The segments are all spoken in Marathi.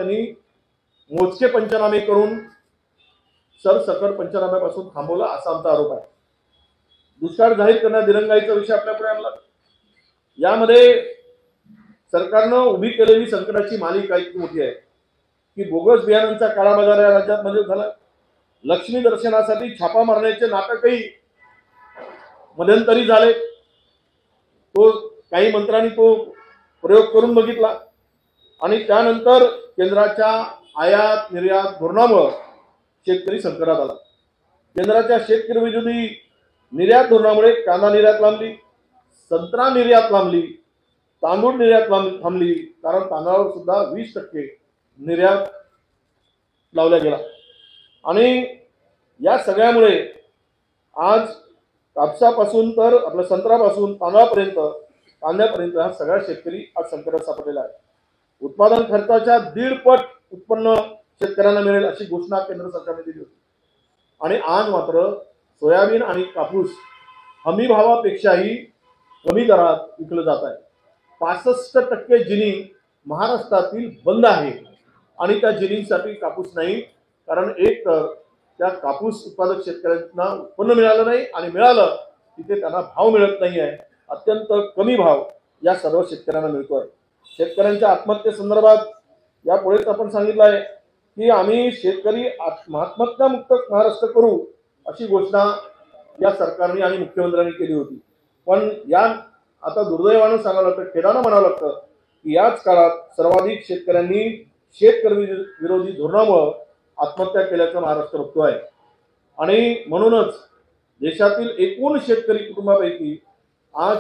त्यांनी मोजके पंचनामे करून सरसकट पंचनाम्यापासून थांबवला असा आमचा आरोप आहे। दुष्काळ जाहीर करण्यात दिरंगाईचा विषय आपल्यापुढे आणला। यामध्ये सरकारनं उभी केलेली संकटाची मालिका इतकी मोठी आहे की बोगस बियाणांचा काळा बाजार या राज्यात मध्ये झाला। लक्ष्मी दर्शनासाठी छापा मारण्याचे नाटकही मध्यंतरी झाले। तो काही मंत्र्यांनी तो प्रयोग करून बघितला आणि त्यानंतर केंद्राच्या आयात निर्यात धोरणामुळे शेतकरी संकटात आला। केंद्राच्या शेतकरी विरोधी निर्यात धोरणामुळे कांदा निर्यात लांबली, संत्रा निर्यात लांबली, तांदूळ निर्यात थांबली, कारण तांदळावर सुद्धा 20% निर्यात लावला गेला। आणि या सगळ्यामुळे आज कापसापासून तर आपल्या संत्र्यापासून तांदळापर्यंत कांद्यापर्यंत हा सगळा शेतकरी आज संकटात सापडलेला आहे। उत्पादन खर्चाच्या 1.5 पट उत्पन्न शेतकऱ्यांना मिळेल अशी घोषणा केंद्र सरकारने दिली होती आणि आज मात्र सोयाबीन आणि कापूस हमी भावापेक्षाही कमी दरात विकलं जात आहे। 65% जिनिंग महाराष्ट्रातील बंद आहे आणि त्या जिनिंगसाठी कापूस नाही, कारण एक तर त्या कापूस उत्पादक शेतकऱ्यांना उत्पन्न मिळालं नाही आणि मिळालं तिथे त्यांना भाव मिळत नाही आहे। अत्यंत कमी भाव या सर्व शेतकऱ्यांना मिळतोय। शेतकऱ्यांच्या आत्महत्येसंदर्भात यापुढेच आपण सांगितलं आहे की आम्ही शेतकरी आत्महत्यामुक्त महाराष्ट्र करू अशी घोषणा या सरकारने आणि मुख्यमंत्र्यांनी केली होती। पण या आता दुर्दैवानं सांगावं लागतं, खेदानं म्हणावं लागतं की याच काळात सर्वाधिक शेतकऱ्यांनी शेतकरी विरोधी धोरणामुळे आत्महत्या केल्याचं महाराष्ट्र बघतोय। आणि म्हणूनच देशातील एकूण शेतकरी कुटुंबापैकी आज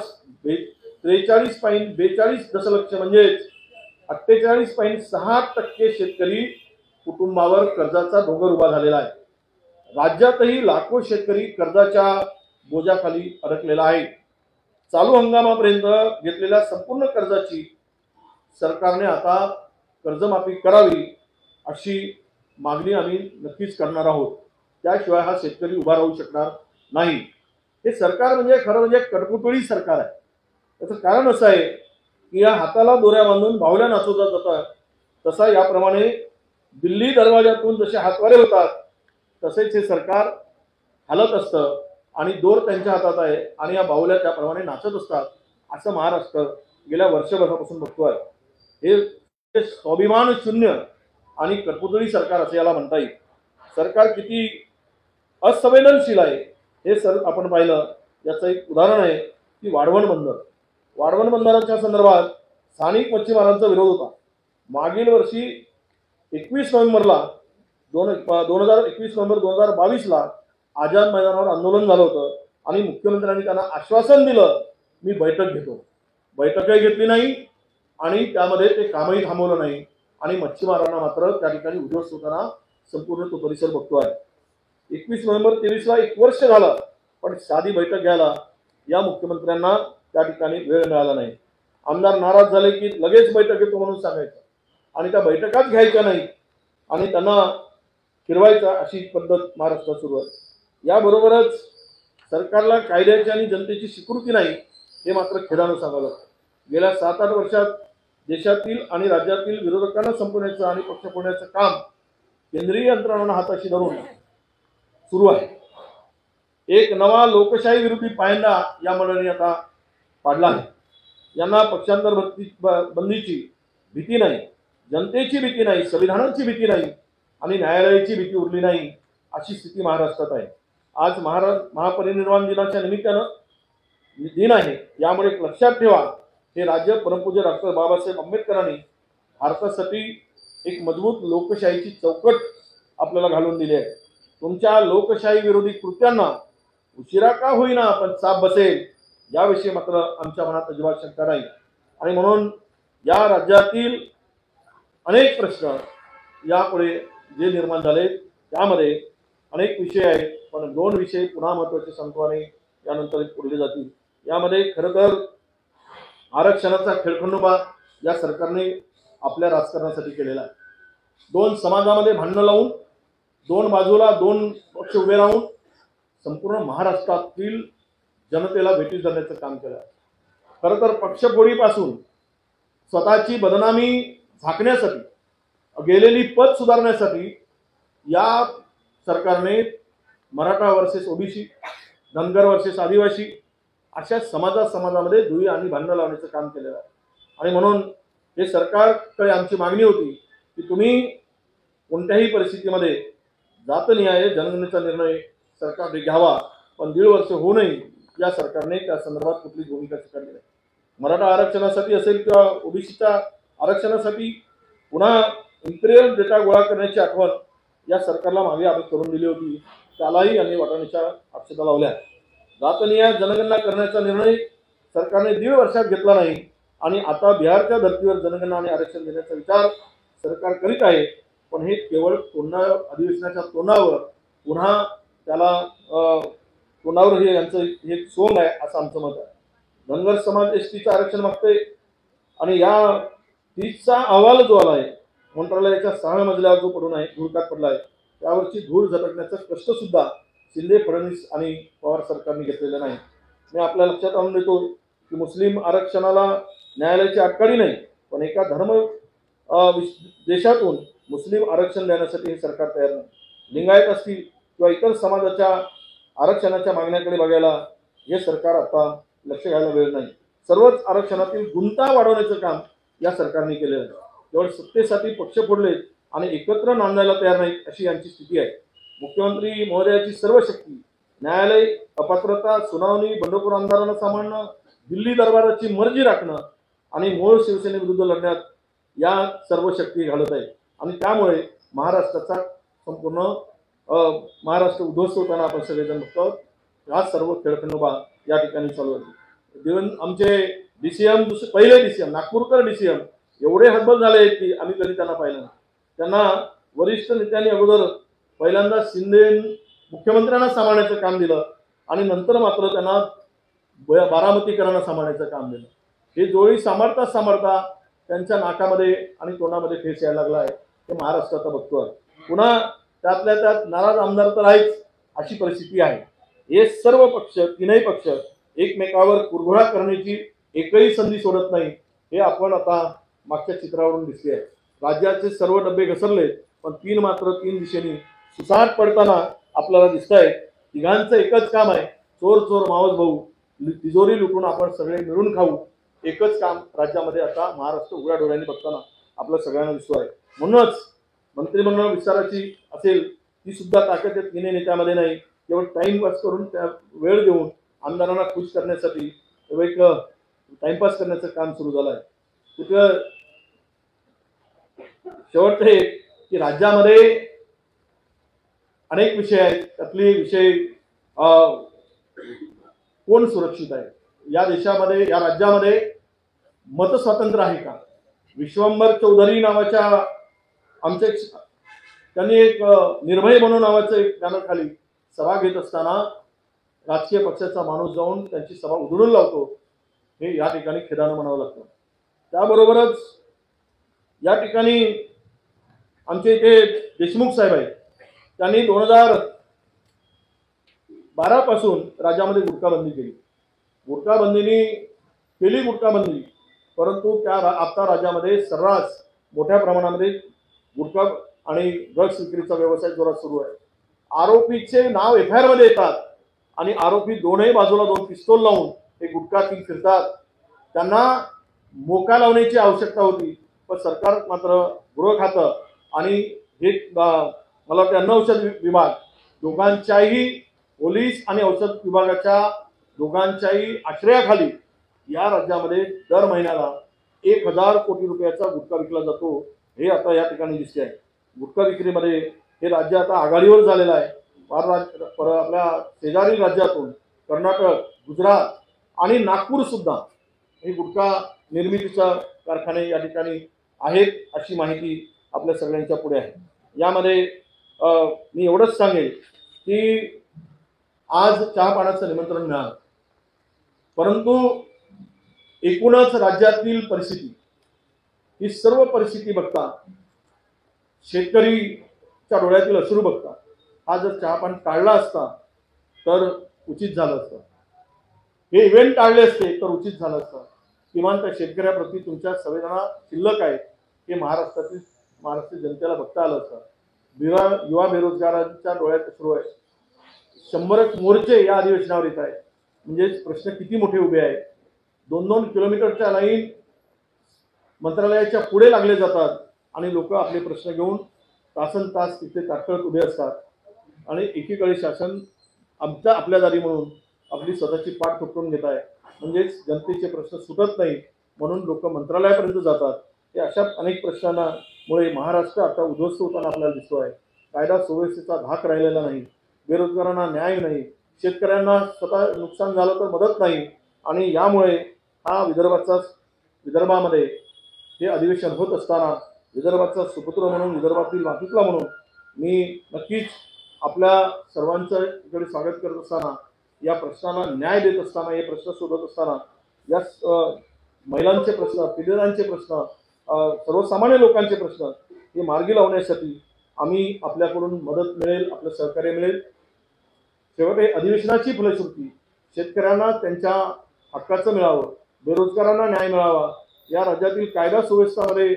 43.42 दशलक्ष म्हणजे 48.6% शेतकरी कुटुंबावर कर्जाचा डोंगर उभा झालेला आहे। राज्यातही लाखो शेतकरी कर्जाच्या बोजाखाली अडकलेला आहे। चालू हंगामापर्यंत घेतलेल्या संपूर्ण कर्जाची सरकारने आता कर्जमाफी करावी अशी मागणी आम्ही नक्कीच करणार आहोत। त्याशिवाय हा शेतकरी उभा राहू शकणार नाही। हे सरकार म्हणजे खरं म्हणजे कटपुतळी सरकार आहे। त्याचं कारण असं आहे की या हाताला दोऱ्या बांधून बाहुल्या नाचवला जातात, तसा याप्रमाणे दिल्ली दरवाजातून जसे हातवारे होतात तसेच हे सरकार हालत असतं आणि दोर त्यांच्या हातात आहे आणि या बाहुल्या त्याप्रमाणे नाचत असतात असं महाराष्ट्र गेल्या वर्षभरापासून बघतोय। हे स्वाभिमान शून्य आणि कटपुतळी सरकार असे याला म्हणता येईल। सरकार किती असंवेदनशील आहे हे आपण पाहिलं। याचं एक उदाहरण आहे की वाढवण बंदराच्या संदर्भात स्थानिक मच्छीमारांचा विरोध होता। मागील वर्षी 21 नोव्हेंबरला 2022ला आझाद मैदानावर आंदोलन झालं होतं आणि मुख्यमंत्र्यांनी त्यांना आश्वासन दिलं मी बैठक घेतो। बैठकही घेतली नाही आणि त्यामध्ये ते कामही थांबवलं नाही आणि मच्छीमारांना मात्र त्या ठिकाणी उद्ध्वस्त होताना संपूर्ण तो परिसर बघतोय। 21 नोव्हेंबर 23ला 1 वर्ष झालं, पण साधी बैठक घ्यायला या मुख्यमंत्र्यांना त्या ठिकाणी वेळ मिळाला नाही। आमदार नाराज झाले की लगेच बैठक घेतो म्हणून सांगायचं आणि त्या बैठकाच घ्यायच्या नाही आणि त्यांना फिरवायचं अशी पद्धत महाराष्ट्रात सुरू आहे। याबरोबरच सरकारला कायद्याची आणि जनतेची स्वीकृती नाही हे मात्र खेदानं सांगावं लागतं। गेल्या 7-8 वर्षात देशातील आणि राज्यातील विरोधकांना संपवण्याचं आणि पक्ष फोडण्याचं काम केंद्रीय यंत्रणांना हाताशी धरून सुरू आहे। एक नवा लोकशाही विरोधी पायंडा या मंडळींनी आता पाडला आहे। यांना पक्षांतर बंदीची भीती नाही, जनतेची भीती नाही, संविधानाची भीती नाही आणि न्यायालयाची भीती उरली नाही अशी स्थिती महाराष्ट्रात आहे। आज महापरिनिर्वाण दिनाच्या निमित्तानं दिन आहे, यामुळे लक्षात ठेवा हे राज्य परमपूज्य डॉक्टर बाबासाहेब आंबेडकरांनी भारतासाठी एक मजबूत लोकशाहीची चौकट आपल्याला घालून दिली आहे। तुमच्या लोकशाही विरोधी कृत्यांना उशिरा का होईना पण चाप बसेल याविषयी मात्र आमच्या मनात अजिबात शंका नाही। आणि म्हणून या राज्यातील अनेक प्रश्न यापुढे जे निर्माण झाले त्यामध्ये अनेक विषय आहेत, पण 2 विषय पुन्हा महत्त्वाचे सांगतो आणि यानंतर पुढले जातील। यामध्ये खरं तर आरक्षणाचा खेळखंडोबा या सरकारने आपल्या राजकारणासाठी केलेला आहे। 2 समाजामध्ये भांडणं लावून 2 बाजूला 2 पक्ष उभे राहून संपूर्ण महाराष्ट्रातील जनतेला भेटीस धरण्याचं काम केलं आहे। खरं तर पक्षफोडीपासून स्वतःची बदनामी झाकण्यासाठी गेलेली पद सुधारण्यासाठी या सरकारने Maratha versus OBC, Dhangar versus Adivasi अशा समाजामध्ये दुई आणि भांडण लावण्याचं काम केलेलं आहे. आणि म्हणून हे सरकारकडे आमची मागणी होती की तुम्ही कोणत्याही परिस्थितीमध्ये जातनिहाय जनगणनेचा निर्णय सरकारने घ्यावा, पण 1.5 वर्ष होऊ नये या सरकारने त्या संदर्भात कुठली भूमिका स्वीकारली नाही. मराठा आरक्षणासाठी असेल किंवा ओबीसीच्या आरक्षणासाठी पुन्हा इम्पिरियल डेटा गोळा करण्याची आठवण या सरकारला मागे आम्ही करून दिली होती, त्यालाही यांनी वाटाणीच्या अक्षता लावल्या. जातनिहाय जनगणना करण्याचा निर्णय सरकारने 1.5 वर्षात घेतला नाही आणि आता बिहारच्या धर्तीवर जनगणना आणि आरक्षण देण्याचा विचार सरकार करीत आहे. पण हे केवळ अधिवेशनाच्या तोंडावर पुन्हा त्याला तोंडावर हे यांचं हे सोंग आहे असं आमचं मत आहे. धनगर समाज एसटीचं आरक्षण मागतोय आणि या तीसचा अहवाल जो आला आहे मंत्रालयाच्या 6व्या मजल्यावर जो पडून आहे, धुळकात पडला आहे, त्यावरची धूळ झटकण्याचं कष्ट सुद्धा शिंदे, फडणवीस आणि पवार सरकारने घेतलेलं नाही. मी आपल्या लक्षात आणून देतो की मुस्लिम आरक्षणाला न्यायालयाची अटकळी नाही, पण एका धर्म देशातून मुस्लिम आरक्षण देण्यासाठी हे सरकार तयार नाही. लिंगायत असतील किंवा इतर समाजाच्या आरक्षणाच्या मागण्याकडे बघायला हे सरकार आता लक्ष घालायला वेळ नाही. सर्वच आरक्षणातील गुंता वाढवण्याचं काम या सरकारने केलेलं आहे. केवळ सत्तेसाठी पक्ष फोडले आणि एकत्र नांदायला तयार नाही अशी यांची स्थिती आहे. मुख्यमंत्री महोदयाची सर्व शक्ती न्यायालय, अपात्रता, सुनावणी, बंडखोर आमदारांना सांभाळणं, दिल्ली दरबाराची मर्जी राखणं आणि मूळ शिवसेनेविरुद्ध लढण्यात या सर्व शक्ती घालत आहे. आणि त्यामुळे महाराष्ट्राचा संपूर्ण महाराष्ट्र उद्ध्वस्त होताना आपण सगळेजण बघतो. हा सर्व खेळखंडोबा या ठिकाणी चालू आहे. इव्हन आमचे डीसीएम, पहिले डीसीएम नागपूरकर डीसीएम एवढे हतबल झाले की आम्ही कधी त्यांना पाहिलं नाही. त्यांना वरिष्ठ नेत्यांनी अगोदर पहिल्यांदा शिंदे मुख्यमंत्र्यांना सांभाळण्याचं काम दिलं आणि नंतर मात्र त्यांना बारामतीकरांना सांभाळण्याचं काम दिलं. हे जोडी सांभाळता त्यांच्या नाकामध्ये आणि तोंडामध्ये ठेस यायला लागला आहे. ते महाराष्ट्रात बघतोय. पुन्हा त्यातल्या त्यात नाराज आमदार तर आहेच अशी परिस्थिती आहे. हे सर्व पक्ष, तीनही पक्ष एकमेकावर कुरघोडा करण्याची एकही संधी सोडत नाही. हे आपण आता मागच्या चित्रावरून दिसले आहे. राज्याचे सर्व डबे घसरले पण मात्र तीन दिशेने सुसाट पडताना आपल्याला दिसत आहे. तिघांचं एकच काम आहे, चोर चोर मावस भाऊ, तिजोरी लुटून आपण सगळे मिळून खाऊ. एकच काम राज्यामध्ये आता महाराष्ट्र उघड्या डोळ्यांनी बघताना आपल्या सगळ्यांना दिसतो आहे. म्हणूनच मंत्रिमंडळ विस्ताराची असेल ती सुद्धा ताकद या तिन्ही नेत्यामध्ये नाही. केवळ टाइमपास करून त्या वेळ देऊन आमदारांना खुश करण्यासाठी एक टाइमपास करण्याचं काम सुरू झालं आहे. तिथं शेवटचं हे की राज्यामध्ये अनेक विषय आहेत. त्यातले विषय कोण सुरक्षित आहे या देशामध्ये, या राज्यामध्ये मतस्वातंत्र्य आहे का? विश्वंभर चौधरी नावाच्या आमचे त्यांनी एक निर्भय म्हणून नावाचं एक पॅनल सभा घेत असताना राजकीय पक्षाचा माणूस जाऊन त्यांची सभा उधळून लावतो, हे या ठिकाणी खेदानं म्हणावं लागतं. त्याबरोबरच या ठिकाणी आमचे इथे देशमुख साहेब आहेत, त्यांनी 2012 पासून राज्यामध्ये गुटखाबंदी केली. गुटखाबंदीने केली गुटखाबंदी, परंतु त्या आता राज्यामध्ये सर्रास मोठ्या प्रमाणामध्ये गुटखा आणि ड्रग्स विक्रीचा व्यवसाय जोरात सुरू आहे. आरोपीचे नाव FIR मध्ये येतात आणि आरोपी दोनही बाजूला 2 पिस्तूल लावून हे गुटखा किंग फिरतात. त्यांना मोका लावण्याची आवश्यकता होती, पण सरकार मात्र गृह खातं आणि हे मला वाटतं अन्न औषध विभाग दोघांच्याही, पोलीस आणि औषध विभागाच्या दोघांच्याही आश्रयाखाली या राज्यामध्ये दर महिन्याला 1000 कोटी रुपयाचा गुटखा विकला जातो. हे आता या ठिकाणी दिसते आहे. गुटखा विक्रीमध्ये हे राज्य आता आघाडीवर झालेलं आहे. आपल्या शेजारी राज्यातून कर्नाटक, गुजरात आणि नागपूर सुद्धा हे गुटखा निर्मितीचा कारखाने या ठिकाणी आहेत अशी माहिती आपल्या सगळ्यांच्या पुढे आहे. यामध्ये मी एवढंच सांगेल की आज चहा पाण्याचं निमंत्रण मिळालं, परंतु एकूणच राज्यातील परिस्थिती, ही सर्व परिस्थिती बघता, शेतकरीच्या डोळ्यातील अश्रू बघता, हा जर चहा पाणी टाळला असता तर उचित झालं असतं. हे इव्हेंट टाळले असते तर उचित झालं असतं. किमान त्या शेतकऱ्याप्रती तुमच्या संवेदना शिल्लक आहेत हे महाराष्ट्रातील महाराष्ट्र जनतेला बघता आलं असतं। युवा बेरोजगारांच्या डोळ्यात सुरू आहे। 100 मोर्चे या अधिवेशनावर येत आहेत, म्हणजे प्रश्न किती मोठे उभे आहेत। 2-2 किलोमीटरच्या लाईन मंत्रालयाच्या पुढे लागले जातात आणि लोक आपले प्रश्न घेऊन तासनतास तिथे ताटकळत उभे असतात आणि एकीकडे शासन आपल्या दारी म्हणून आपली स्वतःची पाठ ठोकरून घेत आहे, म्हणजेच जनतेचे प्रश्न सुटत नाही म्हणून लोक मंत्रालयापर्यंत जातात। हे अशा अनेक प्रश्नांमुळे महाराष्ट्र आता उद्ध्वस्त होताना आपल्याला दिसतो आहे। कायदा सुव्यवस्थेचा धाक राहिलेला नाही, बेरोजगारांना न्याय नाही, शेतकऱ्यांना स्वतः नुकसान झालं तर मदत नाही आणि यामुळे हा विदर्भामध्ये हे अधिवेशन होत असताना विदर्भाचा सुपुत्र म्हणून, विदर्भातील मातीतला म्हणून मी नक्कीच आपल्या सर्वांचं इकडे स्वागत करत असताना, या प्रश्नाला न्याय देत असताना, हे प्रश्न सोडवत असताना, या महिलांचे प्रश्न, पीडितांचे प्रश्न, सर्वसामान्य लोकांचे प्रश्न हे मार्गी लावण्यासाठी आम्ही आपल्याकडून मदत मिळेल, आपलं सहकार्य मिळेल। शेवटी अधिवेशनाची फलश्रुती शेतकऱ्यांना त्यांच्या हक्काचं मिळावं, बेरोजगारांना न्याय मिळावा, या राज्यातील कायदा सुव्यवस्थेमध्ये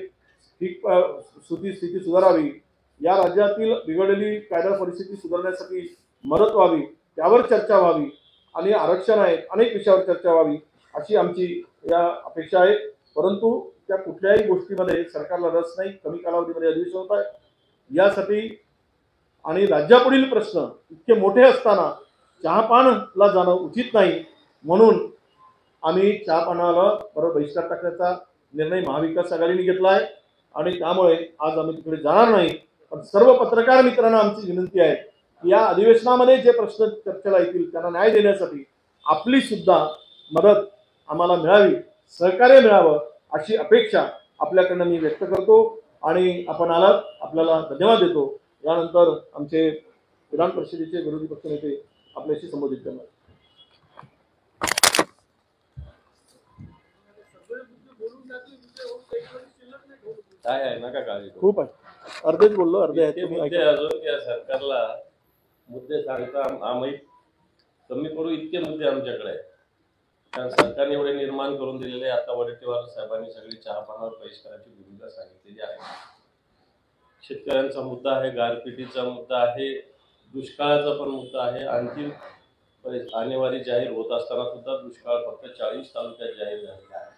स्थिती सुधारावी, या राज्यातील बिघडलेली कायदा परिस्थिती सुधारण्यासाठी मदत व्हावी, त्यावर चर्चा व्हावी आणि आरक्षण आहे, अनेक विषयावर चर्चा व्हावी अशी आमची या अपेक्षा आहे। परंतु त्या कुठल्याही गोष्टीमध्ये सरकारला रस नाही। कमी कालावधीमध्ये अधिवेशन होत आहे यासाठी आणि राज्यापुढील प्रश्न इतके मोठे असताना चहापानला जाणं उचित नाही, म्हणून आम्ही चहापानाला परत बहिष्कार टाकण्याचा निर्णय महाविकास आघाडीने घेतला आहे आणि त्यामुळे आज आम्ही तिकडे जाणार नाही। पण सर्व पत्रकार मित्रांना आमची विनंती आहे की या अधिवेशनामध्ये जे प्रश्न चर्चेला येतील त्यांना न्याय देण्यासाठी आपली सुद्धा मदत आम्हाला मिळावी, सहकार्य मिळावं अशी अपेक्षा आपल्याकडनं मी व्यक्त करतो आणि आपण आलात, आपल्याला धन्यवाद देतो। यानंतर आमचे विधान परिषदेचे विरोधी पक्षनेते आपल्याशी संबोधित करणार। काय आहे नका काळजी करू। खूप आहे, अर्धेच बोललो, अर्धे आहेत तुम्ही मुद्दे अजून या सरकारला मुद्दे सांगता आम्ही कमी करू इतके मुद्दे आमच्याकडे आहेत, कारण सरकारने एवढे निर्माण करून दिलेले। आता वडेट्टीवार साहेबांनी सगळी चहापानावर बहिष्काराची भूमिका सांगितलेली आहे। शेतकऱ्यांचा मुद्दा आहे, गारपिटीचा मुद्दा आहे, दुष्काळाचा पण मुद्दा आहे। अंतिम आणेवारी जाहीर होत असताना सुद्धा दुष्काळ फक्त 40 तालुक्यात जाहीर झालेला आहे।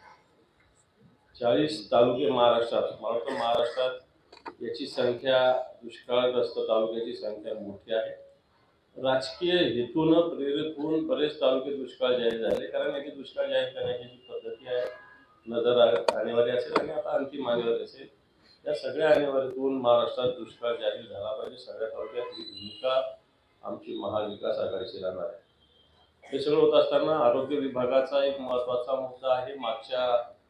40 तालुके महाराष्ट्रात, मला वाटतं महाराष्ट्रात याची संख्या, दुष्काळग्रस्त तालुक्याची संख्या मोठी आहे। राजकीय हेतून प्रेरित होऊन बरेच तालुके दुष्काळ जाहीर झाले, कारण याची दुष्काळ जाहीर करण्याची जी पद्धती आहे, नजर आणेवारी असेल आणि आता अंतिम आणेवारी असेल, या सगळ्या आणेवारीतून महाराष्ट्रात दुष्काळ जाहीर झाला पाहिजे। सगळ्या तालुक्यात ही भूमिका आमची महाविकास आघाडीची राहणार आहे। हे सगळं होत असताना आरोग्य विभागाचा एक महत्त्वाचा मुद्दा आहे। मागच्या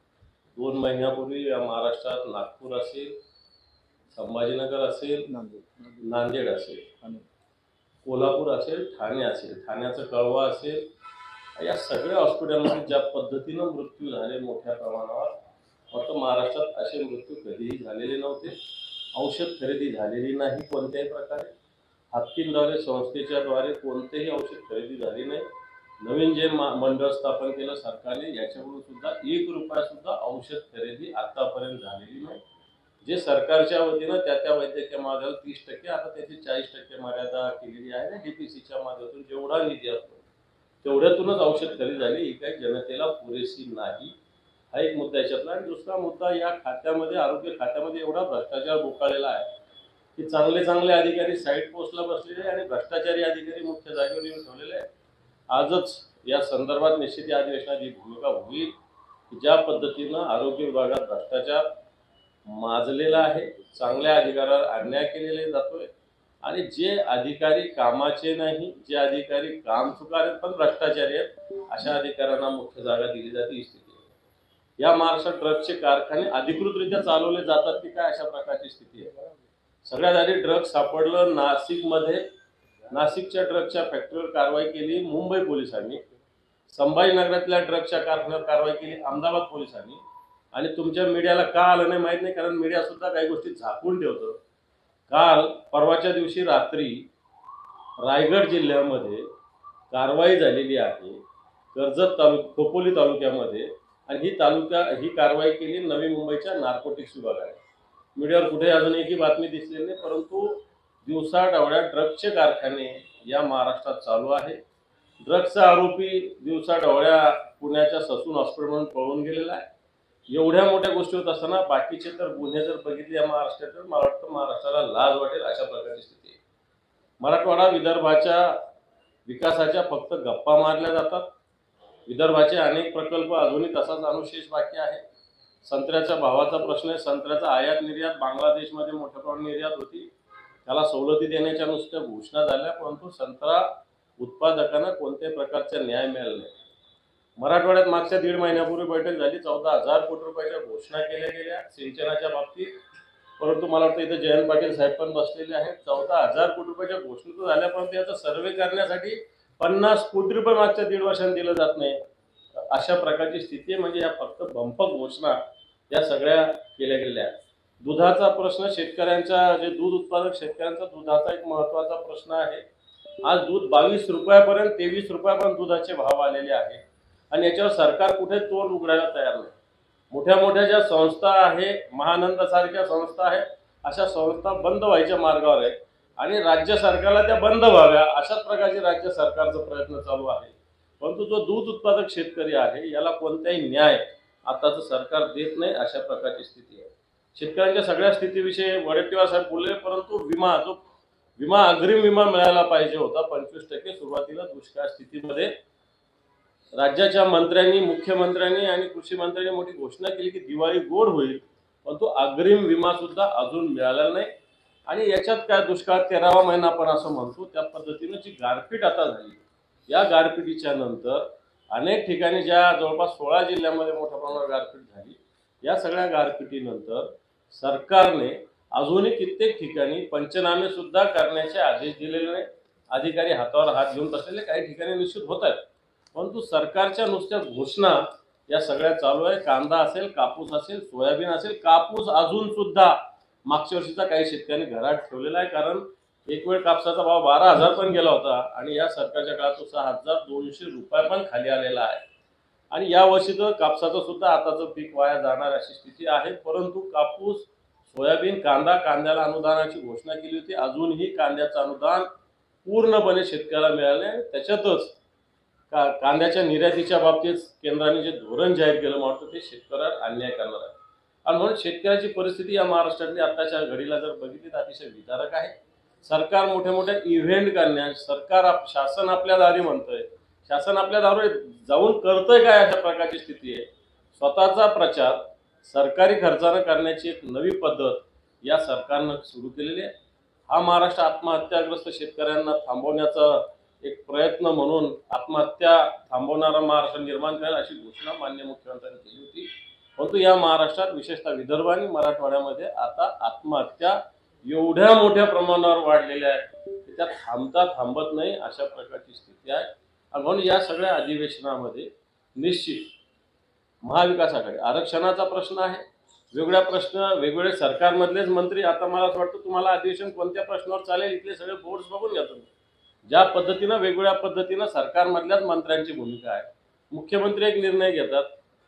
2 महिन्यापूर्वी या महाराष्ट्रात नागपूर असेल, संभाजीनगर असेल, नांदेड असेल, कोल्हापूर असेल, ठाणे असेल, ठाण्याचं कळवा असेल, या सगळ्या हॉस्पिटलमध्ये ज्या पद्धतीनं मृत्यू झाले मोठ्या प्रमाणावर, फक्त महाराष्ट्रात असे मृत्यू कधीही झालेले नव्हते। औषध खरेदी झालेली नाही कोणत्याही प्रकारे, हाफकिनद्वारे संस्थेच्या द्वारे कोणतेही औषध खरेदी झाली नाही। नवीन जे मंडळ स्थापन केलं सरकारने, याच्याकडून सुद्धा 1 रुपया सुद्धा औषध खरेदी आतापर्यंत झालेली नाही। जे सरकारच्या वतीनं त्या वैद्यकीय महाविद्यालयाला 30%, आता त्याची 40% मर्यादा केलेली आहे ना, डीपीसीच्या माध्यमातून जेवढा निधी असतो तेवढ्यातूनच औषध खरेदी झाली, ही काही जनतेला पुरेशी नाही। हा एक मुद्दा याच्यातला। आणि दुसरा मुद्दा, या खात्यामध्ये, आरोग्य खात्यामध्ये एवढा भ्रष्टाचार बोकाळलेला आहे की चांगले अधिकारी साईड पोस्टला बसलेले आणि भ्रष्टाचारी अधिकारी मुख्य जागेवर येऊन ठेवलेले आहेत। आजच या संदर्भात निश्चित या अधिवेशनाची भूमिका होईल की ज्या पद्धतीनं आरोग्य विभागात भ्रष्टाचार माजलेला आहे, चांगल्या अधिकाऱ्यावर अन्याय केलेला जातोय आणि जे अधिकारी कामाचे नाही, जे अधिकारी काम चुकार आहेत पण भ्रष्टाचारी आहेत, अशा अधिकाऱ्यांना मुख्य जागा दिली जाते ही स्थिती आहे। या महाराष्ट्रात ड्रग्सचे कारखाने अधिकृतरित्या चालवले जातात की काय, अशा प्रकारची स्थिती आहे। सगळ्यात आधी ड्रग्स सापडलं नाशिकमध्ये, नाशिकच्या ड्रग्सच्या फॅक्टरीवर कारवाई केली मुंबई पोलिसांनी, संभाजीनगरातल्या ड्रग्सच्या कारखान्यावर कारवाई केली अहमदाबाद पोलिसांनी। आणि तुमच्या मीडियाला का आलं नाही माहित नाही, कारण मीडिया सुद्धा काही गोष्टी झाकून ठेवतो। काल परवाच्या दिवशी रात्री रायगड जिल्ह्यामध्ये कारवाई झालेली आहे, कर्जत खोपोली तालुक्यामध्ये, आणि ही कारवाई केली नवी मुंबईच्या नार्कोटिक्स विभागाने। मीडियावर कुठे अजून एकही बातमी दिसलेली नाही, परंतु दिवसाढवळ्या ड्रग्जचे कारखाने या महाराष्ट्रात चालू आहे. ड्रग्जचा आरोपी दिवसाढवळ्या पुण्याच्या ससून हॉस्पिटलमधून पळून गेलेला आहे. एवढ्या मोठ्या गोष्टी होत असताना बाकीचे तर गुन्हे जर बघितले या महाराष्ट्रात, तर मला वाटतं महाराष्ट्राला लाज वाटेल अशा प्रकारची स्थिती आहे. मराठवाडा विदर्भाच्या विकासाच्या फक्त गप्पा मारल्या जातात. विदर्भाचे अनेक प्रकल्प अजूनही तसाच अनुशेष बाकी आहे. संत्र्याच्या भावाचा प्रश्न आहे. संत्र्याचा आयात निर्यात बांगलादेशमध्ये मोठ्या प्रमाणात निर्यात होती, त्याला सवलती देण्याच्या नुसत्या घोषणा झाल्या, परंतु संत्रा उत्पादकांना कोणत्याही प्रकारचा न्याय मिळाला नाही. मराठवाड्यात मागच्या 1.5 महिन्यापूर्वी बैठक झाली, 14,000 कोटी रुपयाच्या घोषणा केल्या गेल्या सिंचनाच्या बाबतीत, परंतु मला वाटतं इथे जयंत पाटील साहेब पण बसलेले आहेत. 14,000 कोटी रुपयाच्या घोषणा तर झाल्या, परंतु याचा सर्व्हे करण्यासाठी 50 कोटी रुपये मागच्या 1.5 वर्षांनी दिलं जात नाही. अशा प्रकारची स्थिती आहे. म्हणजे या फक्त बंपक घोषणा या सगळ्या केल्या गेल्या आहेत. दुधाचा प्रश्न, शेतकऱ्यांचा जे दूध उत्पादक शेतकऱ्यांचा दुधाचा एक महत्वाचा प्रश्न आहे. आज दूध 22 रुपयापर्यंत 23 रुपयापर्यंत दुधाचे भाव आलेले आहे आणि याच्यावर सरकार कुठे तोंड उघडायला तयार नाही. मोठ्या मोठ्या ज्या संस्था आहे, महानंद सारख्या संस्था आहेत, अशा संस्था बंद व्हायच्या मार्गावर आहेत आणि राज्य सरकारला त्या बंद व्हाव्या अशाच प्रकारचे राज्य सरकारचा प्रयत्न चालू आहे. परंतु जो दूध उत्पादक शेतकरी आहे याला कोणताही न्याय आताचं सरकार देत नाही, अशा प्रकारची स्थिती आहे. शेतकऱ्यांच्या सगळ्या स्थितीविषयी वडेट्टीवार साहेब बोलले, परंतु विमा अग्रिम विमा मिळायला पाहिजे होता 25% सुरुवातीला दुष्काळ स्थितीमध्ये. राज्याच्या मंत्र्यांनी, मुख्यमंत्र्यांनी आणि कृषी मंत्र्यांनी मोठी घोषणा केली की दिवाळी गोड होईल, परंतु अग्रिम विमा सुद्धा अजून मिळाला नाही. आणि याच्यात काय दुष्काळ 13वा महिना आपण असं म्हणतो, त्या पद्धतीनं जी गारपीट आता झाली, या गारपिटीच्या नंतर अनेक ठिकाणी ज्या जवळपास 16 जिल्ह्यांमध्ये मोठ्या प्रमाणावर गारपीट झाली, या सगळ्या गारपिटीनंतर सरकारने अजूनही कित्येक ठिकाणी पंचनामे सुद्धा करण्याचे आदेश दिलेले नाही. अधिकारी हातावर हात घेऊन बसलेले काही ठिकाणी निश्चित होत आहेत, परंतु सरकारच्या नुसत्या घोषणा या सगळ्या चालू आहे. कांदा असेल, कापूस असेल, सोयाबीन असेल. कापूस अजून सुद्धा मागच्या वर्षीचा काही शेतकऱ्यांनी घरात ठेवलेला आहे, कारण एक वेळ कापसाचा भाव 12,000 पण गेला होता आणि या सरकारच्या काळात तो 6,200 रुपये पण खाली आलेला आहे. आणि या वर्षी तर कापसाचं सुद्धा आताचं पीक वाया जाणार अशी स्थिती आहे. परंतु कापूस, सोयाबीन, कांद्याला अनुदानाची घोषणा केली होती. अजूनही कांद्याचं अनुदान पूर्णपणे शेतकऱ्याला मिळाले आहे. त्याच्यातच कांद्याच्या निर्यातीच्या बाबतीत केंद्राने जे धोरण जाहीर केलं, मला वाटतं ते शेतकऱ्यावर अन्याय करणार आहे. आणि म्हणून शेतकऱ्याची परिस्थिती या महाराष्ट्रातली आताच्या घडीला जर बघितली तर अतिशय विदारक आहे. सरकार मोठ्या मोठ्या इव्हेंट करण्यास, शासन आपल्या दारी म्हणतंय, शासन आपल्या दारी जाऊन करतंय काय, अशा प्रकारची स्थिती आहे. स्वतःचा प्रचार सरकारी खर्चानं करण्याची एक नवी पद्धत या सरकारनं सुरू केलेली आहे. हा महाराष्ट्र आत्महत्याग्रस्त शेतकऱ्यांना थांबवण्याचा एक प्रयत्न म्हणून आत्महत्या थांबवणारा महाराष्ट्र निर्माण करेल अशी घोषणा माननीय मुख्यमंत्र्यांनी केली होती. परंतु या महाराष्ट्रात विशेषतः विदर्भ आणि मराठवाड्यामध्ये आता आत्महत्या एवढ्या मोठ्या प्रमाणावर वाढलेल्या आहेत की त्या थांबत नाही, अशा प्रकारची स्थिती आहे. म्हणून या सगळ्या अधिवेशनामध्ये निश्चित महाविकास आघाडी, आरक्षणाचा प्रश्न आहे, वेगवेगळे सरकारमधलेच मंत्री. आता मला असं वाटतं तुम्हाला अधिवेशन कोणत्या प्रश्नावर चालेल इथले सगळे बोर्ड्स बघून घ्या तुम्ही, ज्या पद्धतीनं वेगवेगळ्या पद्धतीनं सरकारमधल्याच मंत्र्यांची भूमिका आहे. मुख्यमंत्री एक निर्णय घेतात,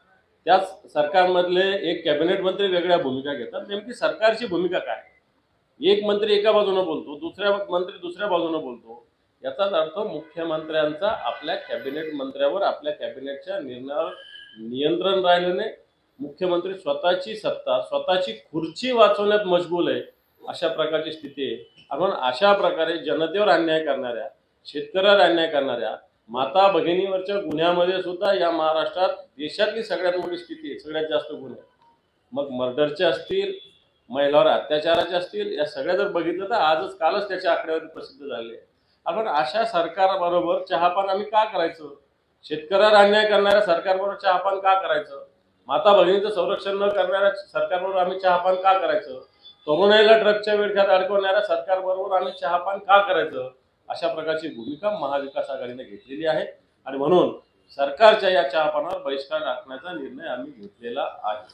त्याच सरकारमधले एक कॅबिनेट मंत्री वेगळ्या भूमिका घेतात. नेमकी सरकारची भूमिका काय? एक मंत्री एका बाजूने बोलतो, दुसऱ्या मंत्री दुसऱ्या बाजूने बोलतो. याचाच अर्थ मुख्यमंत्र्यांचा आपल्या कॅबिनेट मंत्र्यावर, आपल्या कॅबिनेटच्या निर्णयावर नियंत्रण राहिलं नाही. मुख्यमंत्री स्वतःची सत्ता, स्वतःची खुर्ची वाचवण्यात मशगूल आहे, अशा प्रकारची स्थिती आहे. आपण अशा प्रकारे जनतेवर अन्याय करणाऱ्या, शेतकऱ्यावर अन्याय करणाऱ्या, माता भगिनीवरच्या गुन्ह्यामध्ये सुद्धा या महाराष्ट्रात देशातली सगळ्यात मोठी स्थिती आहे. सगळ्यात जास्त गुन्हे, मग मर्डरचे असतील, महिलांवर अत्याचाराचे असतील, या सगळ्या जर बघितलं तर कालच त्याचे आकडेवारी प्रसिद्ध झाले. आपण अशा सरकारबरोबर चहापान आम्ही का करायचं? शेतकऱ्यावर अन्याय करणाऱ्या सरकारबरोबर चहापान का करायचं? माता भगिनीचं संरक्षण न करणाऱ्या सरकारबरोबर आम्ही चहापान का करायचं? तरुणाईला ड्रग्जच्या विळख्यात अडकवणाऱ्या सरकारबरोबर आम्ही चहापान का करायचं? अशा प्रकारची भूमिका महाविकास आघाडीने घेतलेली आहे आणि म्हणून सरकारच्या या चहापानावर बहिष्कार टाकण्याचा निर्णय आम्ही घेतलेला आहे.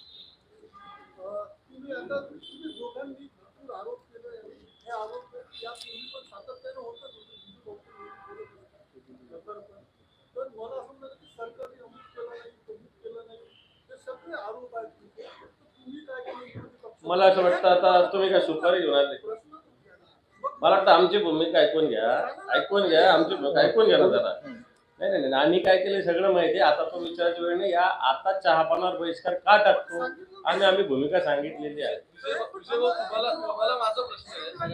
दोघांनी भरपूर आरोप केले, हे आरोप यापूर्वी पण सातत्याने होतच होते. तर मला असं म्हणलं की सरकारने अमुक केलं नाही, तमुक केलं नाही, हे सगळे आरोप आहेत. तुम्ही काय केलं? मला असं वाटतं आता तुम्ही काय सुपारी घेऊन आले. मला वाटतं आमची भूमिका ऐकून घ्या, आमची भूमिका ऐकून घ्या ना जरा. नाही नाही नाही, आम्ही काय केलं सगळं माहिती आहे. आता तो विचारायची वेळ नाही. या आता चहापानावर बहिष्कार का टाकतो आणि आम्ही भूमिका सांगितलेली आहे. तुम्हाला माझा प्रश्न आहे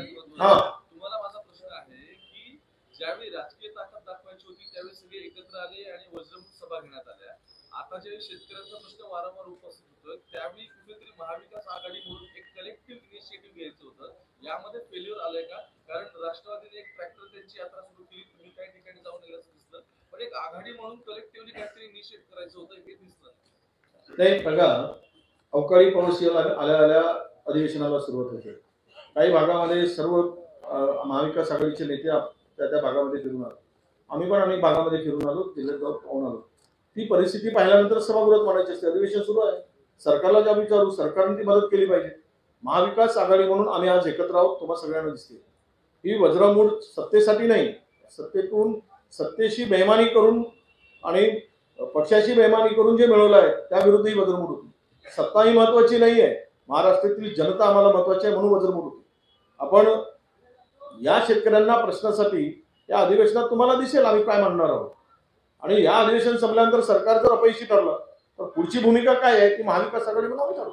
की ज्यावेळी राजकीय ताकद दाखवायची होती त्यावेळी सगळे एकत्र आले आणि वज्रमुख सभा घेण्यात आल्या. आता ज्यावेळी शेतकऱ्यांचा प्रश्न वारंवार उपस्थित होतोय त्यावेळी कुठेतरी महाविकास आघाडी म्हणून एक कलेक्टिव्ह इनिशिएटिव्ह घ्यायचं होतं. यामध्ये फेल्युअर आलंय का? कारण राष्ट्रवादीने एक ट्रॅक्टर त्यांची यात्रा सुरू केली, तुम्ही काही ठिकाणी जाऊन आल्याचं दिसलं, पण एक आघाडी म्हणून कलेक्टिव्हली काहीतरी इनिशिएट करायचं होतं हे दिसलं नाही. बघा, अवकाळी पाऊस आल्या आल्या अधिवेशनाला सुरुवात होते. काही भागामध्ये सर्व महाविकास आघाडीचे नेते त्या भागामध्ये फिरून आलो. आम्ही पण अनेक भागामध्ये फिरून आलो, जिल्ह्यात जाऊन पाहून आलो. ती परिस्थिती पाहिल्यानंतर सभागृहात मांडायची असते. अधिवेशन सुरू आहे, सरकारला ज्या विचारू, सरकारने ती मदत केली पाहिजे. महाविकास आघाडी म्हणून आम्ही आज एकत्र आहोत, तुम्हाला सगळ्यांना दिसते. ही वज्रमूठ सत्तेसाठी नाही, सत्तेतून सत्तेशी बेईमानी करून आणि पक्षाशी बेईमानी करून जे मिळवलं आहे त्याविरुद्ध ही वज्रमूठ होती. सत्ता ही महत्वाची नाही आहे, महाराष्ट्रातील जनता आम्हाला महत्वाची आहे म्हणून वज्रमूठ होती. आपण या शेतकऱ्यांना प्रश्नासाठी या अधिवेशनात तुम्हाला दिसेल आम्ही काय म्हणणार आहोत. आणि या अधिवेशन संपल्यानंतर सरकार जर अपयशी ठरलं तर पुढची भूमिका काय आहे ती महाविकास आघाडी म्हणून आम्ही ठरवू.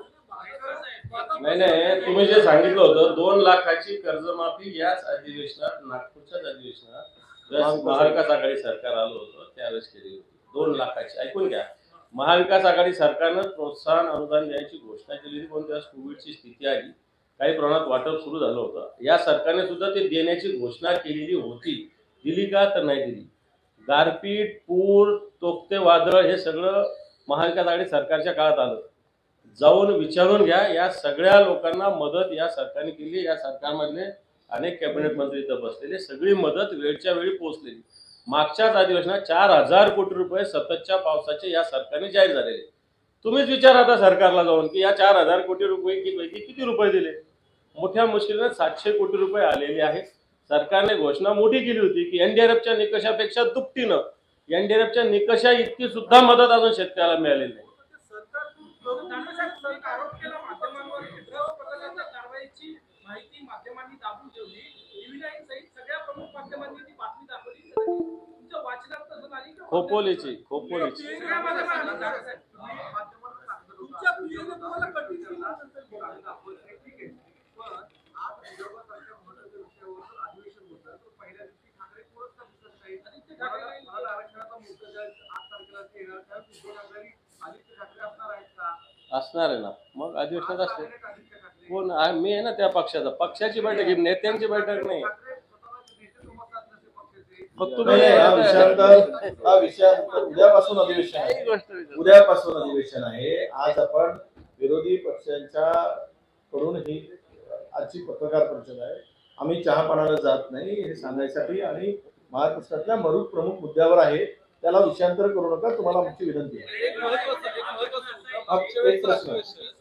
नाही नाही, तुम्ही जे सांगितलं होतं 2 लाखाची कर्जमाफी याच अधिवेशनात, नागपूरच्याच अधिवेशनात महाविकास आघाडी सरकार आलं होतं त्यावेळेस केली होती. 2 लाखाची. ऐकून घ्या, महाविकास आघाडी सरकारनं प्रोत्साहन अनुदान द्यायची घोषणा केली होती. पण त्यावेळेस कोविडची स्थिती आली, काही प्रमाणात वाटप सुरू झालं होतं. या सरकारने सुद्धा ते देण्याची घोषणा केलेली होती. दिली का? तर नाही दिली. गारपीट, पूर, तोक्ते वादळ हे सगळं महाविकास आघाडी सरकारच्या काळात आलं. जाऊन विचारून घ्या, या सगळ्या लोकांना मदत या सरकारने केली. या सरकारमधले अनेक कॅबिनेट मंत्री इथं बसलेले, सगळी मदत वेळच्या वेळी पोहोचलेली. मागच्याच अधिवेशनात 4,000 कोटी रुपये सततच्या पावसाचे या सरकारने जाहीर झालेले. तुम्हीच विचारा आता सरकारला जाऊन की या 4,000 कोटी रुपये किती रुपये दिले. मोठ्या मुश्किलीने 700 कोटी रुपये आलेले आहेत. सरकारने घोषणा मोठी केली होती की एनडीआरएफच्या निकषापेक्षा दुपटीनं, एनडीआरएफच्या निकषा इतकी सुद्धा मदत अजून शेतकऱ्याला मिळालेली नाही. आरोप केला माध्यमांवर, प्रकल्पाच्या कारवाईची माहिती माध्यमांनी दाबून ठेवली. टीव्ही9 सहित सगळ्या प्रमुख माध्यमांनी ती बातमी दाखवली. तुमच्या वाचनात तसं नाही का? खोपोलीची सगळ्या माध्यमांनी तुमच्या पिढीने तुम्हाला कठीण केलं असेल ठीक आहे. पण आज विदर्भासारख्या महत्त्वाच्या विषयावर अधिवेशन होतं तर पहिल्या दिवशी ठाकरे कोणच का दिसत नाही. आदित्य ठाकरे आरक्षणाचा मुद्दा ज्या 8 तारखेला येणार त्यावेळी उद्धव ठाकरे आदित्य ठाकरे असणार आहेत का? असणार आहे ना. मग अधिवेशनात असते कोण? मी आहे ना त्या पक्षाचा. पक्षाची बैठक आहे, नेत्यांची बैठक नाही. फक्त हा विषय उद्यापासून अधिवेशन आहे. उद्यापासून अधिवेशन आहे. आज आपण विरोधी पक्षांच्या कडून ही आजची पत्रकार परिषद आहे. आम्ही चहापानाला जात नाही हे सांगण्यासाठी आणि महाराष्ट्रातल्या प्रमुख मुद्द्यावर आहे, त्याला विषयांतर करू नका, तुम्हाला आमची विनंती आहे. एक महत्त्वाचा एक प्रश्न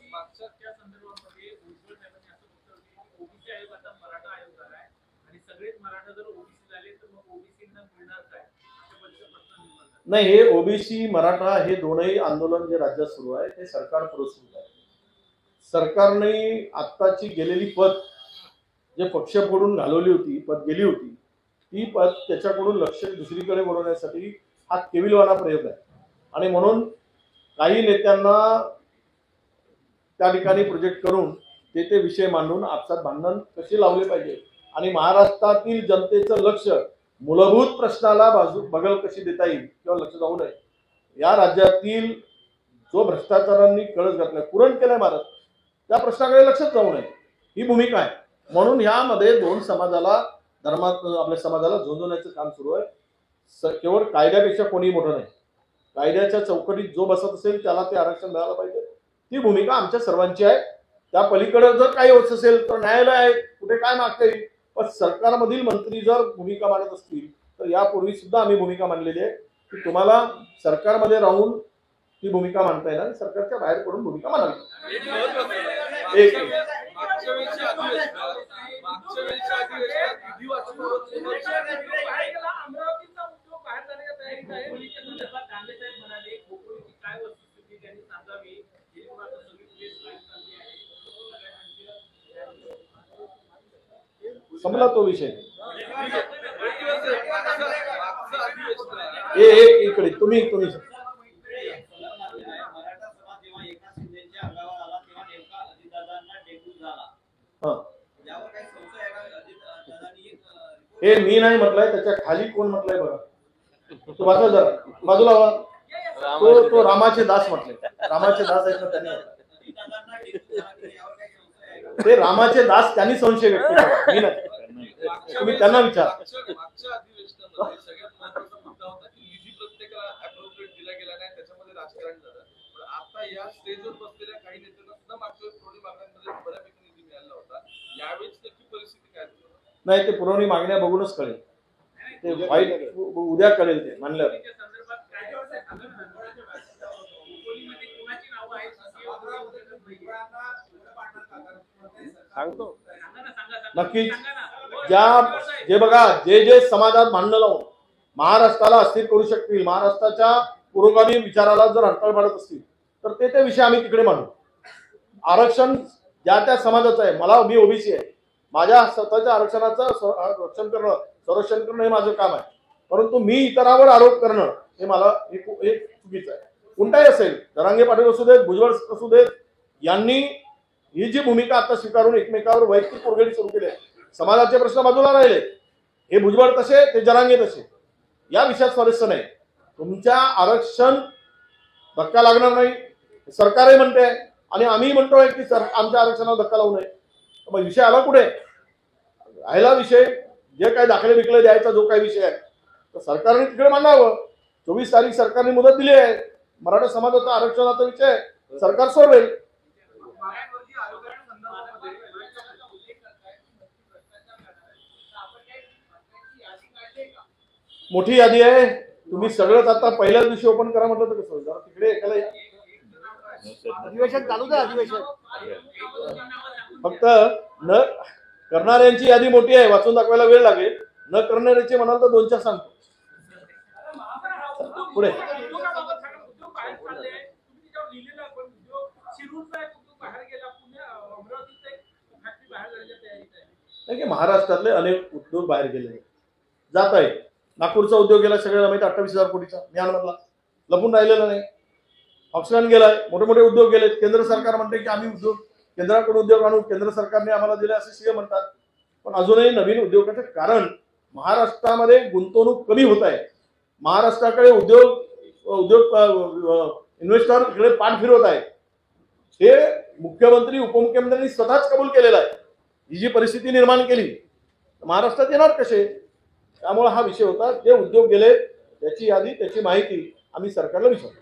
नाही, हे ओबीसी मराठा हे दोनही आंदोलन जे राज्यात सुरू आहे ते सरकार सुरू आहे. सरकारने आत्ताची गेलेली पद जे पक्ष फोडून घालवली होती, पद गेली होती, ती पद त्याच्याकडून लक्ष दुसरीकडे वळवण्यासाठी हा केविलवाना प्रयोग आहे. आणि म्हणून काही नेत्यांना त्या ठिकाणी प्रोजेक्ट करून ते विषय मांडून आपसात भांडण कसे लावले पाहिजे आणि महाराष्ट्रातील जनतेचं लक्ष मूलभूत प्रश्नाला बगल कशी देता येईल किंवा लक्ष जाऊ नये, या राज्यातील जो भ्रष्टाचारांनी कळस घातलाय, पुरण केलंय भारत, त्या प्रश्नाकडे लक्षच जाऊ नये ही भूमिका आहे. म्हणून यामध्ये दोन समाजाला, धर्मात आपल्या समाजाला झोंजवण्याचं काम सुरू आहे. केवळ कायद्यापेक्षा कोणी मोठं नाही. कायद्याच्या चौकटीत जो बसत असेल त्याला ते आरक्षण मिळालं पाहिजे, ती भूमिका आमच्या सर्वांची आहे. त्या पलीकडे जर काही होत असेल तर न्यायालय आहे, कुठे काय मागता येईल. पण सरकारमधील मंत्री जर भूमिका मांडत असतील तर यापूर्वी सुद्धा आम्ही भूमिका मांडलेली आहे की तुम्हाला सरकारमध्ये राहून ती भूमिका मांडता येणार, सरकारच्या बाहेर पडून भूमिका मांडावी. संपला तो विषय. मागचं अधिवेशन इकडे तुम्ही मराठा समाज जेव्हा एकनाथ शिंदेच्या अंगावर आला तेव्हा नेमका अजितदादांना डेंग्यू झाला. हा यावर काही संशय आहे का? अजितदादांनी हे मी नाही म्हटलंय, त्याच्या खाली कोण म्हटलंय बघा, तो वाचा जरा बाजूला व्हा. तो रामाचे दास म्हटले, रामाचे दास आहेत ना त्यांनी. अजितदादांना डेंग्यू झाला की यावर काही संशय आहे का? ते रामाचे दास त्यांनी संशय व्यक्त केला, मी नाही. तुम्ही त्यांना विचारा. मागच्या अधिवेशनामध्ये सगळ्यात महत्त्वाचा मुद्दा होता की निधी प्रत्येकाला अप्रोप्रिएट दिला गेला नाही, त्याच्यामध्ये राजकारण झालं. पण आता या स्टेजवर बसलेल्या काही नेत्यांना सुद्धा मागच्या पुरवणी मागण्यांमध्ये बऱ्यापैकी निधी मिळाला होता. यावेळेस नक्की परिस्थिती काय होती? नाही, ते पुरवणी मागण्या बघूनच कळेल, ते वाईट उद्या कळेल ते म्हणल्यावर. संदर्भात काय कोणीमध्ये कोणाची नावं आहेत सांगतो. नक्कीच जे बघा, जे समाजात भांडणं लावून महाराष्ट्राला अस्थिर करू शकतील, महाराष्ट्राच्या पुरोगामी विचाराला जर अडथळा पाडत असतील, तर ते विषय आम्ही तिकडे मांडू. आरक्षण ज्या त्या समाजाचं आहे. मी ओबीसी आहे, माझ्या स्वतःच्या आरक्षणाचं संरक्षण करणं हे माझं काम आहे. परंतु मी इतरांवर आरोप करणं हे मला हे चुकीचं आहे. कोणताही असेल, जरांगे पाटील असू देत, भुजबळ असू देत, यांनी ही जी भूमिका आता स्वीकारून एकमेकावर वैयक्तिक पोरगडी सुरू केली आहे. समाजाचे प्रश्न बाजूला राहिले, हे भुजबळ तसे, ते जरांगे तसे, या विषयात स्वारस्य नाही. तुमच्या आरक्षण धक्का लागणार नाही सरकारही म्हणते आणि आम्ही म्हणतोय की आमच्या आरक्षणाला धक्का लावू नये. मग विषय आला कुठे? राहिला विषय जे काही दाखले बिकले द्यायचा जो काही विषय आहे, तर सरकारने तिकडे मांडावं. 24 तारीख सरकारने मुदत दिली आहे. मराठा समाजाचा आरक्षणाचा विषय सरकार सोडवेल. मागांवरती आरोग्यासंदर्भामध्ये मोठी यादी आहे. तुम्ही सगळंच आता पहिल्याच दिवशी ओपन करा म्हटलं तर कसं? जरा तिकडे एकाला या. अधिवेशन चालू द्या. अधिवेशन फक्त न करणाऱ्यांची यादी मोठी आहे, वाचून दाखवायला वेळ लागेल. न करणाऱ्याची म्हणाल तर 2-4 सांगतो. पुढे उद्योगाबाबत सांगा. उद्योग बाहेर चालले, तुम्ही त्याच्यावर लिहिलेला पण उद्योग शिरूरचा एक उद्योग बाहेर गेला, अमरावतीचा एक फॅक्टरी बाहेर जाण्याच्या तयारीत आहे. नाही की महाराष्ट्रातले अनेक उद्योग बाहेर गेले जात आहे. नागपूरचा उद्योग गेला, सगळ्याला माहिती 28,000 कोटीचा म्यानमारला, लपून राहिलेला नाही. ऑक्सिजन गेलाय, मोठे मोठे उद्योग गेलेत. केंद्र सरकार म्हणते की आम्ही केंद्राकडून उद्योग आणू, केंद्र सरकारने आम्हाला दिले असे सीएम म्हणतात. पण अजूनही नवीन उद्योगाचे कारण महाराष्ट्रामध्ये गुंतवणूक कमी होत आहे. महाराष्ट्राकडे उद्योग इन्व्हेस्टर इकडे पाठ फिरवत आहे. हे मुख्यमंत्री उपमुख्यमंत्र्यांनी स्वतःच कबूल केलेलं आहे. ही जी परिस्थिती निर्माण केली, महाराष्ट्रात येणार कसे? त्यामुळे हा विषय होता. जे उद्योग गेले त्याची यादी, त्याची माहिती आम्ही सरकारला विचारतो.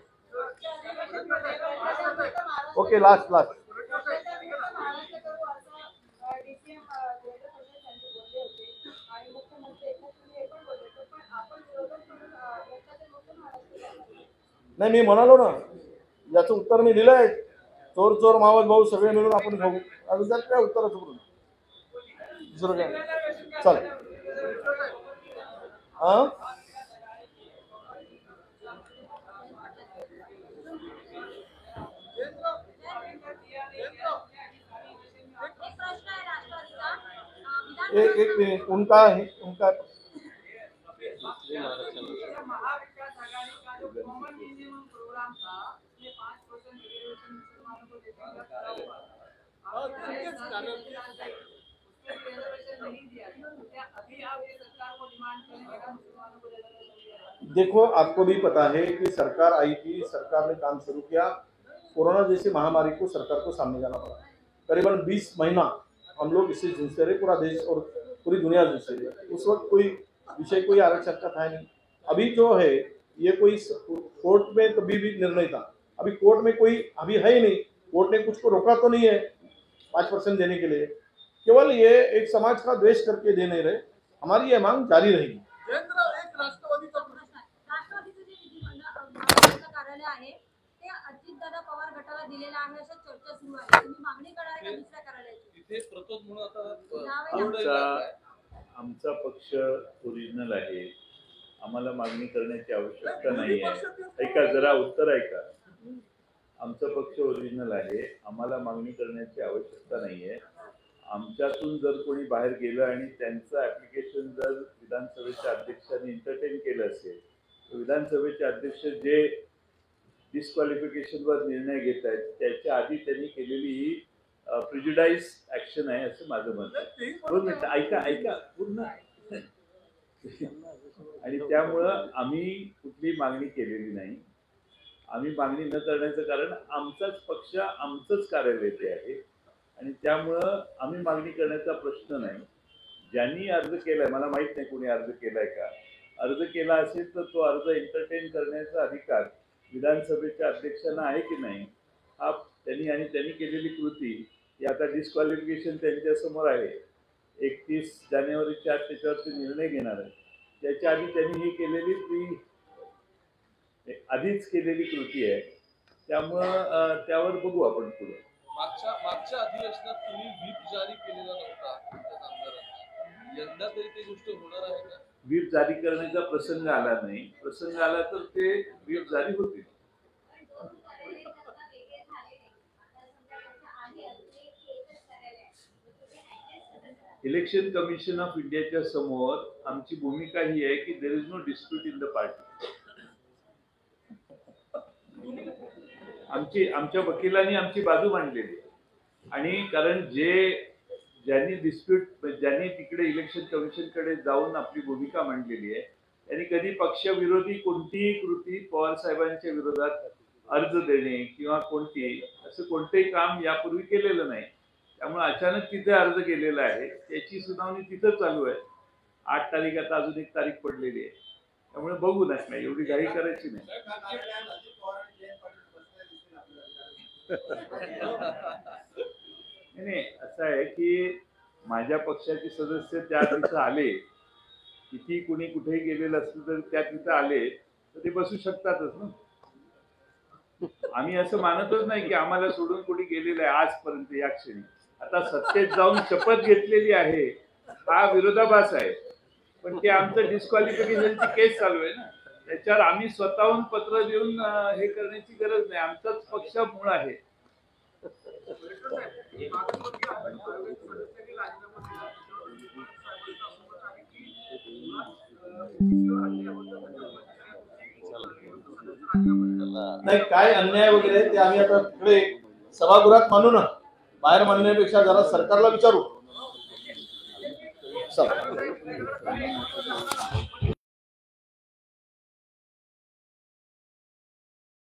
ओके, लास्ट नाही, मी म्हणालो ना, याचं उत्तर मी दिलं आहे. चोर चोर मावत भाऊ सगळे मिळून आपण खाऊ. अजून त्यात काय उत्तराचं करून दुसरं काय? चल हा, एक मिनिट. उनका महाविकास आघाड़ी का जो कॉमन मिनिमम प्रोग्राम था, ये 5% रिजर्वेशन मुसलमानों को देने का करा हुआ था। उसमें रिजर्वेशन नहीं दिया। क्या अभी आप ये सरकार को डिमांड करेंगे मुसलमानों को रिजर्वेशन? देखो, आपको भी पता है कि सरकार आई थी, सरकार ने काम शुरू किया. कोरोना जैसी महामारी को सरकार को सामने जाना पड़ा. करीबन 20 महीना हम लोग इससे जूझते रहे, पूरा देश और पूरी दुनिया जूझते रही. उस वक्त कोई आरक्षण का था नहीं. अभी जो है ये कोई कोर्ट में कभी भी निर्णय था. अभी कोर्ट में कोई अभी है ही नहीं. कोर्ट ने कुछ को रोका तो नहीं है 5% देने के लिए. केवल ये एक समाज का द्वेष करके दे नहीं रहे. हमारी ये मांग जारी रहेगी. राष्ट्रवादीचं जे विधिमंडळ कार्यालय आहे ते अजितदादा पवार गटाला दिलेलं आहे अशा चर्चा सुरू आहे. तुम्ही मागणी करणार आहे का दुसऱ्या कार्यालयाची? तिथे प्रतोद म्हणून आता आमचा पक्ष ओरिजिनल आहे. आम्हाला मागणी करण्याची आवश्यकता नाही आहे. ऐका जरा, उत्तर ऐका. आमचा पक्ष ओरिजिनल आहे. आम्हाला मागणी करण्याची आवश्यकता नाही आहे. आमच्यातून जर कोणी बाहेर गेलं आणि त्यांचं ऍप्लिकेशन जर विधानसभेच्या अध्यक्षांनी एंटरटेन केलं असेल तर विधानसभेचे अध्यक्ष जे डिस्क्वालिफिकेशनवर निर्णय घेत आहेत त्याच्या आधी त्यांनी केलेली ही प्रिज्युडाइज ऍक्शन आहे असं माझं मत आहे. 2 मिनिटं ऐका पूर्ण. आणि त्यामुळं आम्ही कुठली मागणी केलेली नाही. आम्ही मागणी न करण्याचं कारण आमचाच पक्ष आमचंच कार्यालय ते आहे आणि त्यामुळं आम्ही मागणी करण्याचा प्रश्न नाही. ज्यांनी अर्ज केलाय, मला माहित नाही कोणी अर्ज केलाय का, अर्ज केला असेल तर तो अर्ज एंटरटेन करण्याचा अधिकार विधानसभेच्या अध्यक्षांना आहे की नाही हा त्यांनी केलेली कृती ही आता डिस्क्वालिफिकेशन त्यांच्या समोर आहे. 31 जानेवारीच्या त्याच्यावरती निर्णय घेणार आहे. त्याच्या आधी त्यांनी ही केलेली आधीच केलेली कृती आहे. त्यामुळं त्यावर बघू आपण पुढे. मागच्या अधिवेशनात तुम्ही व्हीप जारी केलेला नव्हता तुमच्या आमदारांना, यंदा तरी ती गोष्ट होणार आहे का? व्हीप जारी करण्याचा प्रसंग आला नाही. प्रसंग आला तर ते व्हीप जारी होतील. इलेक्शन कमिशन ऑफ इंडियाच्या समोर आमची भूमिका ही आहे की there is no dispute in the party. आमच्या वकिलांनी आमची बाजू मांडलेली आणि कारण ज्यांनी तिकडे इलेक्शन कमिशनकडे जाऊन आपली भूमिका मांडलेली आहे त्यांनी कधी पक्षविरोधी कोणतीही कृती पवार साहेबांच्या विरोधात अर्ज देणे किंवा असं कोणतेही काम यापूर्वी केलेलं नाही. त्यामुळे अचानक तिथे अर्ज केलेला आहे, त्याची सुनावणी तिथं चालू आहे. 8 तारीख आता अजून 1 तारीख पडलेली आहे. त्यामुळे बघू नाही, एवढी घाई करायची नाही. नाही असं आहे की माझ्या पक्षाचे सदस्य त्या तिथं आले, किती कुणी कुठेही गेलेलं असलं तर त्या तिथं आले तर ते बसू शकतातच ना. आम्ही असं मानतच नाही की आम्हाला सोडून कोणी गेलेलं आहे आजपर्यंत. या क्षणी आता सत्तेत जाऊन शपथ घेतलेली आहे हा विरोधाभास आहे, पण ते आमचं डिस्क्वालिफिकेशनची केस चालू आहे ना, त्याच्यावर आम्ही स्वतःहून पत्र देऊन हे करण्याची गरज नाही. आमचाच पक्ष मूळ आहे. नाही काय अन्याय वगैरे ते आम्ही आता तिकडे सभागृहात मानू ना, बाहेर मानण्यापेक्षा जरा सरकारला विचारू. चला.